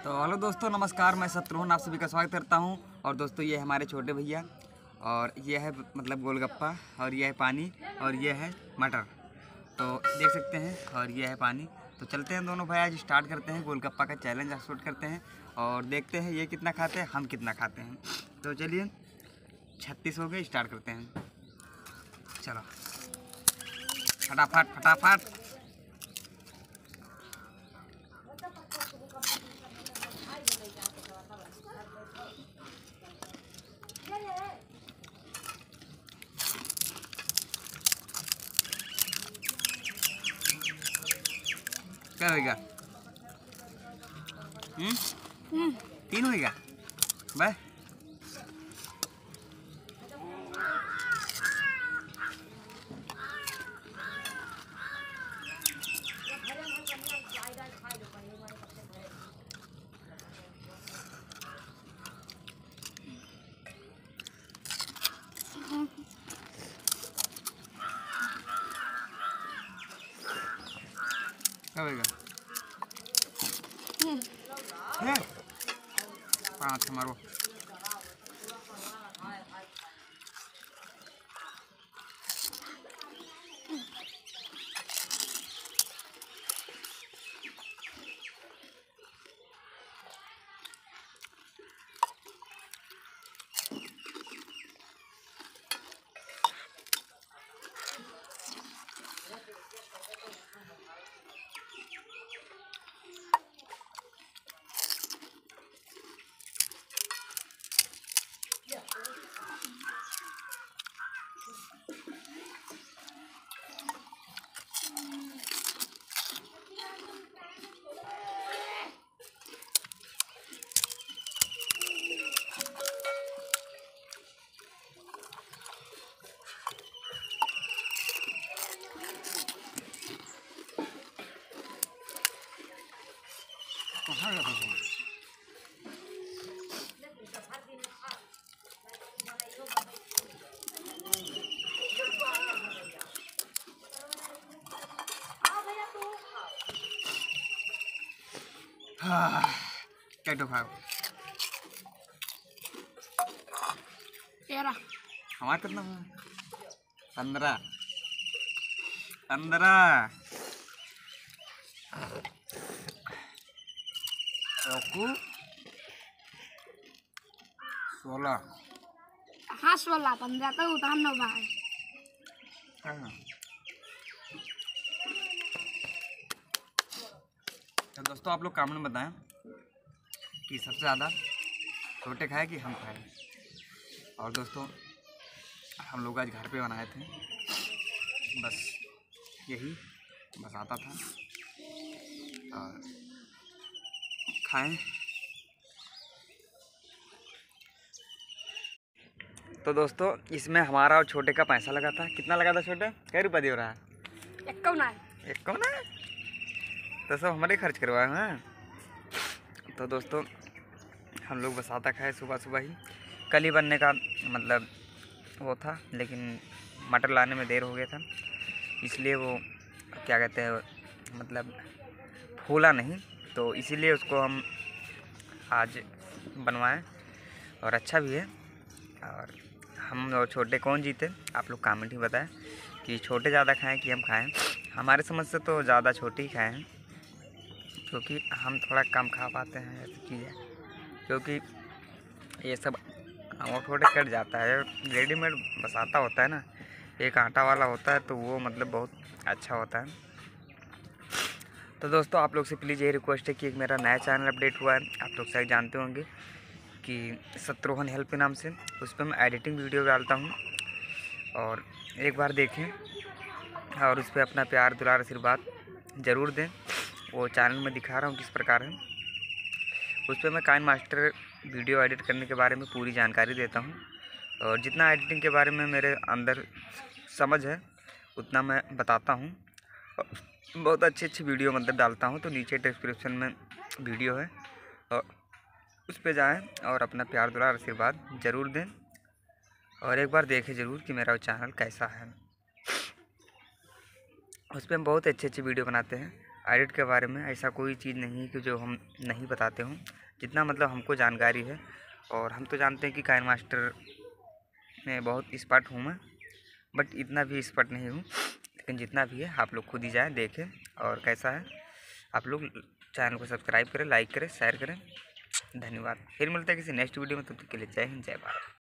तो हेलो दोस्तों, नमस्कार। मैं शत्रुघ्न आप सभी का स्वागत करता हूं। और दोस्तों ये है हमारे छोटे भैया, और ये है मतलब गोलगप्पा, और ये है पानी, और ये है मटर। तो देख सकते हैं, और ये है पानी। तो चलते हैं दोनों भाई, आज स्टार्ट करते हैं गोलगप्पा का चैलेंज शूट करते हैं और देखते हैं ये कितना खाते हैं, हम कितना खाते हैं। तो चलिए 36 हो गए, स्टार्ट करते हैं। चलो फटाफट फटाफट। क्या होगा? 3 होगा भाई। क्या होगा? 5 मारो। कहाँ गया था? क्या तो खाओ? 13 हमारा कितना हुआ? 15 15 16। हाँ 16 15 तो उतार नो भाई। तो दोस्तों आप लोग कमेंट में बताएं कि सबसे ज़्यादा छोटे खाए कि हम खाए। और दोस्तों हम लोग आज घर पे बनाए थे, बस यही बस आता था और खाएं। तो दोस्तों इसमें हमारा और छोटे का पैसा लगा था। कितना लगा था छोटे? क्या रुपया दे रहा है? 51 है तो सब हमारे खर्च करवाए हैं। तो दोस्तों हम लोग बस आता खाए सुबह सुबह ही। कल ही बनने का मतलब वो था, लेकिन मटर लाने में देर हो गया था, इसलिए वो क्या कहते हैं मतलब फूला नहीं, तो इसीलिए उसको हम आज बनवाएं। और अच्छा भी है। और हम और छोटे कौन जीते, आप लोग कमेंट ही बताएं कि छोटे ज़्यादा खाएं कि हम खाएं। हमारे समझ से तो ज़्यादा छोटे ही खाएं हैं, क्योंकि हम थोड़ा कम खा पाते हैं ऐसी चीज़ है। क्योंकि ये सब और थोड़े कट जाता है, रेडीमेड बस आता होता है ना, एक आटा वाला होता है, तो वो मतलब बहुत अच्छा होता है। तो दोस्तों आप लोग से प्लीज़ ये रिक्वेस्ट है कि एक मेरा नया चैनल अपडेट हुआ है, आप लोग शायद जानते होंगे कि शत्रुघ्न हेल्प नाम से, उस पर मैं एडिटिंग वीडियो डालता हूँ। और एक बार देखें और उस पर अपना प्यार दुलार आशीर्वाद ज़रूर दें। वो चैनल में दिखा रहा हूँ किस प्रकार है। उस पर मैं काइन मास्टर वीडियो एडिट करने के बारे में पूरी जानकारी देता हूँ, और जितना एडिटिंग के बारे में मेरे अंदर समझ है उतना मैं बताता हूँ। बहुत अच्छी वीडियो मतलब डालता हूँ, तो नीचे डिस्क्रिप्शन में वीडियो है, और उस पर जाएं और अपना प्यार दुलार आशीर्वाद ज़रूर दें। और एक बार देखें ज़रूर कि मेरा चैनल कैसा है। उस पर हम बहुत अच्छी वीडियो बनाते हैं, एडिट के बारे में ऐसा कोई चीज़ नहीं है कि जो हम नहीं बताते हों। जितना मतलब हमको जानकारी है, और हम तो जानते हैं कि काइन मास्टर में बहुत एक्सपर्ट हूँ मैं, बट इतना भी एक्सपर्ट नहीं हूँ। लेकिन जितना भी है आप लोग खुद ही जाएँ देखें और कैसा है। आप लोग चैनल को सब्सक्राइब करें, लाइक करें, शेयर करें। धन्यवाद। फिर मिलते हैं किसी नेक्स्ट वीडियो में, तब तक के लिए जय हिंद, जय भारत।